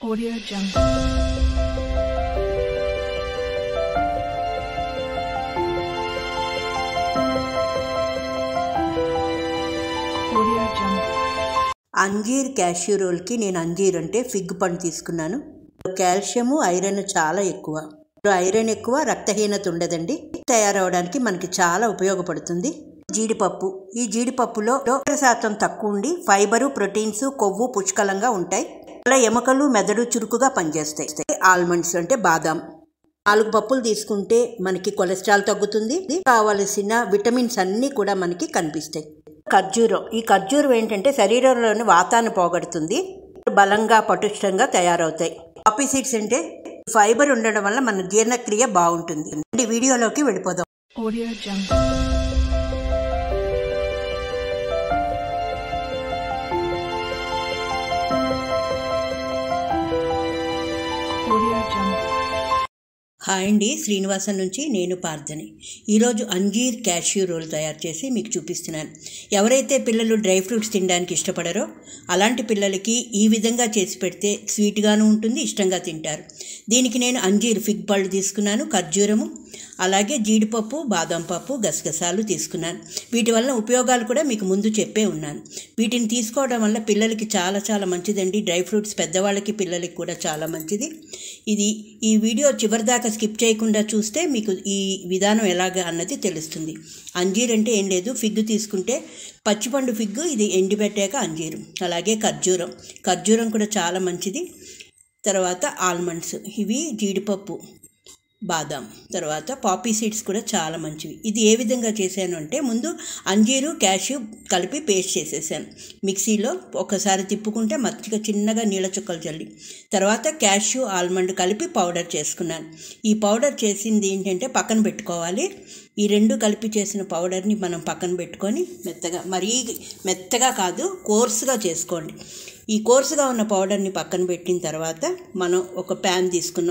Audio Jungle. అంజీర్ cashew రోల్కి నేను అంజీర్ అంటే ఫిగ్ పండు తీసుకున్నాను. కాల్షియము ఐరన్ చాలా ఎక్కువ. ఐరన్ ఎక్కువ, రక్తహీనత ఉండదండి. తయారవడానికి మనకి చాలా ఉపయోగపడుతుంది. జీడిపప్పు, ఈ జీడిపప్పులో శాతం తక్కువ ఉండి ఫైబరు, ప్రోటీన్స్, కొవ్వు పుష్కలంగా ఉంటాయి. అలా ఎముకలు, మెదడు చురుకుగా పనిచేస్తాయి. ఆల్మండ్స్ అంటే బాదాం, 4 పప్పులు తీసుకుంటే మనకి కొలెస్ట్రాల్ తగ్గుతుంది. కావలసిన విటమిన్స్ అన్నీ కూడా మనకి కనిపిస్తాయి. ఖర్జూరం, ఈ ఖర్జూరం ఏంటంటే శరీరంలోని వాతాన్ని పోగొడుతుంది. బలంగా పటిష్టంగా తయారవుతాయి. కాఫీ సీడ్స్ అంటే ఫైబర్ ఉండడం వల్ల మన జీర్ణక్రియ బాగుంటుంది. వీడియోలోకి వెళ్ళిపోదాం. Audio Jungle. హాయ్ అండి, శ్రీనివాసన్ నుంచి నేను పార్థని. ఈరోజు అంజీర్ క్యాష్యూ రోల్ తయారు చేసి మీకు చూపిస్తున్నాను. ఎవరైతే పిల్లలు డ్రై ఫ్రూట్స్ తినడానికి ఇష్టపడరో అలాంటి పిల్లలకి ఈ విధంగా చేసి పెడితే స్వీట్గాను ఉంటుంది, ఇష్టంగా తింటారు. దీనికి నేను అంజీర్ ఫిగ్ పళ్ళు తీసుకున్నాను, ఖర్జూరము, అలాగే జీడిపప్పు, బాదం పప్పు, గసగసాలు తీసుకున్నాను. వీటి వల్ల ఉపయోగాలు కూడా మీకు ముందు చెప్పే ఉన్నాను. వీటిని తీసుకోవడం వల్ల పిల్లలకి చాలా చాలా మంచిదండి. డ్రై ఫ్రూట్స్ పెద్దవాళ్ళకి, పిల్లలకి కూడా చాలా మంచిది. ఈ వీడియో చివరిదాకా స్కిప్ చేయకుండా చూస్తే మీకు ఈ విధానం ఎలాగ అన్నది తెలుస్తుంది. అంజీర్ అంటే ఏం లేదు, ఫిగ్ తీసుకుంటే పచ్చిపండు ఫిగ్, ఇది ఎండిపెట్టాక అంజీరు. అలాగే ఖర్జూరం కూడా చాలా మంచిది. తర్వాత ఆల్మండ్స్, ఇవి జీడిపప్పు, బాదాం, తర్వాత పాపీ సీడ్స్ కూడా చాలా మంచివి. ఇది ఏ విధంగా చేశాను అంటే, ముందు అంజీరు క్యాష్యూ కలిపి పేస్ట్ చేసేసాను. మిక్సీలో ఒకసారి తిప్పుకుంటే మచ్చిగా చిన్నగా నీళ్ళ చుక్కలు చల్లి, తర్వాత క్యాష్యూ, ఆల్మండ్ కలిపి పౌడర్ చేసుకున్నాను. ఈ పౌడర్ చేసింది ఏంటంటే పక్కన పెట్టుకోవాలి. ఈ 2 కలిపి చేసిన పౌడర్ని మనం పక్కన పెట్టుకొని మెత్తగా, మరీ మెత్తగా కాదు, కోర్సుగా చేసుకోండి. ఈ కోర్సుగా ఉన్న పౌడర్ని పక్కన పెట్టిన తర్వాత మనం ఒక ప్యాన్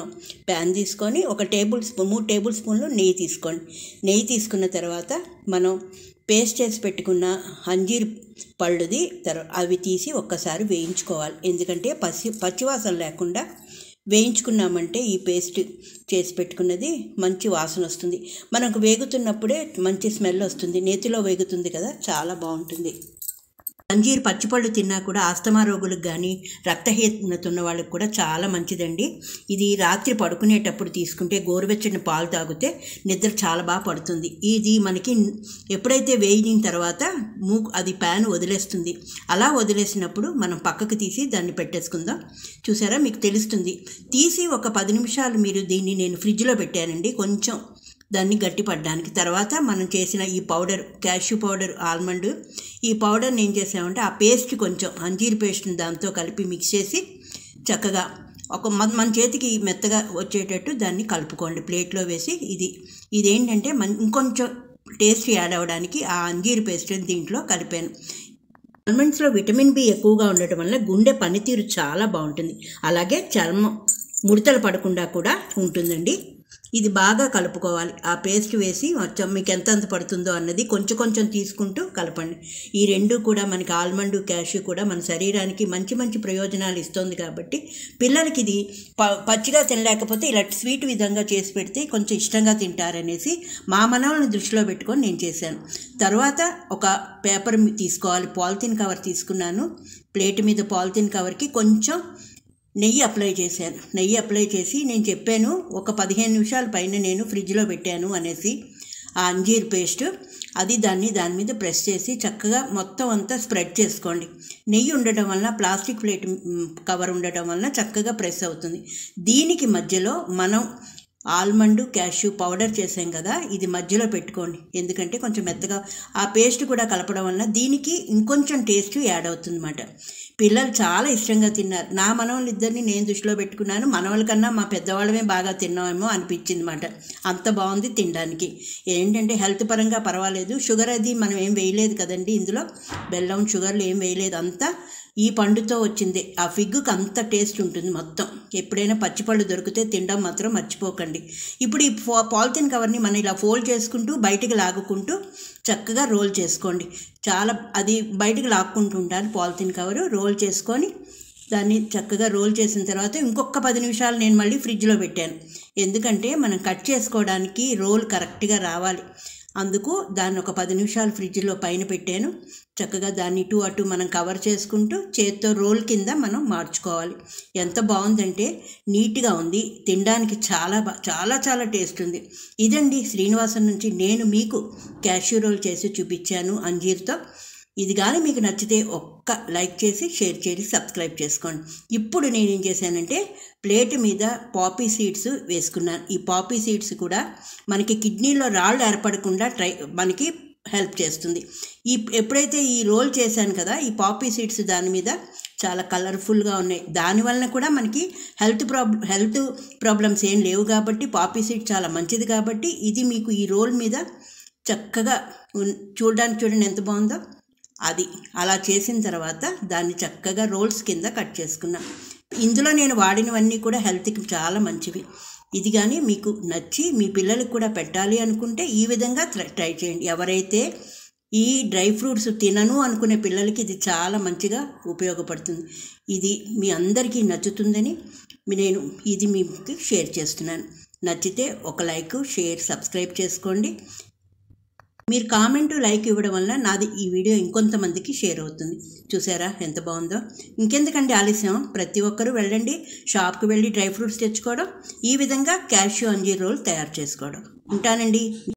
తీసుకొని 3 టేబుల్ స్పూన్లు నెయ్యి తీసుకోండి. నెయ్యి తీసుకున్న తర్వాత మనం పేస్ట్ చేసి పెట్టుకున్న అంజీర్ పళ్ళుది అవి తీసి ఒక్కసారి వేయించుకోవాలి. ఎందుకంటే పచ్చివాసన లేకుండా వేయించుకున్నామంటే ఈ పేస్ట్ చేసి పెట్టుకున్నది మంచి వాసన వస్తుంది. మనకు వేగుతున్నప్పుడే మంచి స్మెల్ వస్తుంది. నేతిలో వేగుతుంది కదా, చాలా బాగుంటుంది. అంజీర్ పచ్చిపళ్ళు తిన్నా కూడా ఆస్తమా రోగులకు కానీ, రక్తహీనత ఉన్న వాళ్ళకి కూడా చాలా మంచిదండి. ఇది రాత్రి పడుకునేటప్పుడు తీసుకుంటే, గోరువెచ్చని పాలు తాగితే నిద్ర చాలా బాగా పడుతుంది. ఇది మనకి ఎప్పుడైతే వేయిన తర్వాత అది ప్యాన్ వదిలేస్తుంది. అలా వదిలేసినప్పుడు మనం పక్కకు తీసి దాన్ని పెట్టేసుకుందాం. చూసారా, మీకు తెలుస్తుంది. తీసి ఒక 10 నిమిషాలు మీరు దీన్ని నేను ఫ్రిడ్జ్లో పెట్టానండి, కొంచెం దాన్ని గట్టిపడడానికి. తర్వాత మనం చేసిన ఈ పౌడర్, క్యాష్యూ పౌడర్, ఆల్మండ్, ఈ పౌడర్ని ఏం చేసామంటే ఆ పేస్ట్, కొంచెం అంజీర్ పేస్ట్ని దాంతో కలిపి మిక్స్ చేసి చక్కగా మన చేతికి మెత్తగా వచ్చేటట్టు దాన్ని కలుపుకోండి. ప్లేట్లో వేసి ఇదేంటంటే ఇంకొంచెం టేస్ట్ యాడ్ అవ్వడానికి ఆ అంజీర్ పేస్ట్ని దీంట్లో కలిపాను. ఆల్మండ్స్లో విటమిన్ బి ఎక్కువగా ఉండటం వల్ల గుండె పనితీరు చాలా బాగుంటుంది. అలాగే చర్మం ముడతలు పడకుండా కూడా ఉంటుందండి. ఇది బాగా కలుపుకోవాలి. ఆ పేస్ట్ వేసి మొత్తం మీకు ఎంత పడుతుందో అన్నది కొంచెం తీసుకుంటూ కలపండి. ఈ 2 కూడా మనకి ఆల్మండ్, క్యాష్యూ కూడా మన శరీరానికి మంచి ప్రయోజనాలు ఇస్తుంది. కాబట్టి పిల్లలకి ఇది పచ్చిగా తినలేకపోతే ఇలా స్వీట్ విధంగా చేసి పెడితే కొంచెం ఇష్టంగా తింటారనేసి మా మనవల్ని దృష్టిలో పెట్టుకొని నేను చేశాను. తర్వాత ఒక పేపర్ తీసుకోవాలి. పాలిథిన్ కవర్ తీసుకున్నాను. ప్లేట్ మీద పాలిథిన్ కవర్కి కొంచెం నెయ్యి అప్లై చేసి నేను చెప్పాను, ఒక 15 నిమిషాల పైన నేను ఫ్రిడ్జ్లో పెట్టాను అనేసి. ఆ అంజీర్ పేస్ట్ దాని మీద ప్రెస్ చేసి చక్కగా మొత్తం అంతా స్ప్రెడ్ చేసుకోండి. నెయ్యి ఉండటం వలన, ప్లాస్టిక్ ప్లేట్ కవర్ ఉండటం వలన చక్కగా ప్రెస్ అవుతుంది. దీనికి మధ్యలో మనం ఆల్మండ్, క్యాష్యూ పౌడర్ చేసాం కదా, ఇది మధ్యలో పెట్టుకోండి. ఎందుకంటే కొంచెం మెత్తగా ఆ పేస్ట్ కూడా కలపడం వలన దీనికి ఇంకొంచెం టేస్ట్ యాడ్ అవుతుంది అన్నమాట. పిల్లలు చాలా ఇష్టంగా తిన్నారు. నా మనవళ్ళిద్దరిని నేను దృష్టిలో పెట్టుకున్నాను. మనవల కన్నా మా పెద్దవాళ్ళమే బాగా తిన్నామేమో అనిపించింది అన్నమాట. అంత బాగుంది తినడానికి. ఏంటంటే హెల్త్ పరంగా పర్వాలేదు. షుగర్ అది మనం ఏం వేయలేదు కదండి, ఇందులో బెల్లం, షుగర్లు ఏం వేయలేదు. అంతా ఈ పండుతో వచ్చింది. ఆ ఫిగ్గుకి అంత టేస్ట్ ఉంటుంది మొత్తం. ఎప్పుడైనా పచ్చిపళ్ళు దొరికితే తినడం మాత్రం మర్చిపోకండి. ఇప్పుడు ఈ పాలిథిన్ కవర్ని మనం ఇలా ఫోల్డ్ చేసుకుంటూ బయటికి లాగుకుంటూ చక్కగా రోల్ చేసుకోండి. చాలా అది బయటికి లాక్కుంటూ ఉండాలి. పాలిథిన్ కవరు రోల్ చేసుకొని దాన్ని చక్కగా రోల్ చేసిన తర్వాత ఇంకొక 10 నిమిషాలు నేను మళ్ళీ ఫ్రిడ్జ్లో పెట్టాను. ఎందుకంటే మనం కట్ చేసుకోవడానికి రోల్ కరెక్ట్గా రావాలి. అందుకు దాన్ని ఒక 10 నిమిషాలు ఫ్రిడ్జ్లో పైన పెట్టాను. చక్కగా దాన్ని ఇటు అటు మనం కవర్ చేసుకుంటూ చేత్తో రోల్ కింద మనం మార్చుకోవాలి. ఎంత బాగుందంటే నీట్గా ఉంది, తినడానికి చాలా చాలా చాలా టేస్ట్ ఉంది. ఇదండి శ్రీనివాసన్ నుంచి నేను మీకు క్యాష్యూ రోల్ చేసి చూపించాను అంజీర్తో. ఇది కానీ మీకు నచ్చితే ఒక్క లైక్ చేసి షేర్ చేసి సబ్స్క్రైబ్ చేసుకోండి. ఇప్పుడు నేనేం చేశానంటే ప్లేట్ మీద పాపీ సీడ్స్ వేసుకున్నాను. ఈ పాపీ సీడ్స్ కూడా మనకి కిడ్నీలో రాళ్ళు ఏర్పడకుండా మనకి హెల్ప్ చేస్తుంది. ఎప్పుడైతే ఈ రోల్ చేశాను కదా, ఈ పాపీ సీడ్స్ దాని మీద చాలా కలర్ఫుల్గా ఉన్నాయి. దానివల్ల కూడా మనకి హెల్త్ ప్రాబ్లమ్స్ ఏం లేవు కాబట్టి పాపీ సీడ్ చాలా మంచిది కాబట్టి ఇది మీకు ఈ రోల్ మీద చక్కగా చూడండి ఎంత బాగుందో. అది అలా చేసిన తర్వాత దాన్ని చక్కగా రోల్స్ కింద కట్ చేసుకున్నా. ఇందులో నేను వాడినవన్నీ కూడా హెల్త్కి చాలా మంచివి. ఇది కానీ మీకు నచ్చి మీ పిల్లలకు కూడా పెట్టాలి అనుకుంటే ఈ విధంగా ట్రై చేయండి. ఎవరైతే ఈ డ్రై ఫ్రూట్స్ తినను అనుకునే పిల్లలకి ఇది చాలా మంచిగా ఉపయోగపడుతుంది. ఇది మీ అందరికీ నచ్చుతుందని నేను ఇది మీకు షేర్ చేస్తున్నాను. నచ్చితే ఒక లైక్, షేర్, సబ్స్క్రైబ్ చేసుకోండి. మీరు కామెంటు, లైక్ ఇవ్వడం వల్ల నాది ఈ వీడియో ఇంకొంతమందికి షేర్ అవుతుంది. చూసారా ఎంత బాగుందో. ఇంకెందుకంటే ఆలస్యం, ప్రతి ఒక్కరూ వెళ్ళండి షాప్కి వెళ్ళి డ్రై ఫ్రూట్స్ తెచ్చుకోవడం, ఈ విధంగా క్యాష్యూ అంజీర్ రోల్ తయారు చేసుకోవడం. ఉంటానండి.